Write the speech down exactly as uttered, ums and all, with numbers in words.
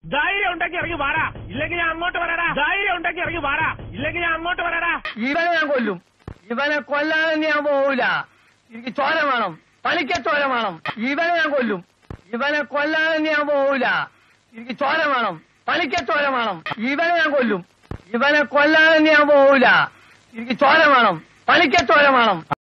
ധൈര്യം ഉണ്ടെങ്കിൽ ഇറങ്ങി വാടാ, ഇല്ലെങ്കിൽ ഞാൻ അങ്ങോട്ട് വരാടാ. ധൈര്യം ഉണ്ടെങ്കിൽ ഇറങ്ങി വാടാ, ഇല്ലെങ്കിൽ ഞാൻ അങ്ങോട്ട് വരാടാ. ഇവനെ ഞാൻ കൊല്ലും. ഇവനെ കൊല്ലാതെ ഞാൻ പോവില്ല. എനിക്ക് ചോര വേണം, പണിക്ക ചോര വേണം. ഇവനെ ഞാൻ കൊല്ലും. ഇവനെ കൊല്ലാതെ ഞാൻ പോവില്ല. എനിക്ക് ചോര വേണം, പണിക്ക ചോര വേണം. ഇവനെ ഞാൻ കൊല്ലും. ഇവനെ കൊല്ലാതെ ഞാൻ പോവില്ല. എനിക്ക് ചോര വേണം, പണിക്ക ചോര വേണം.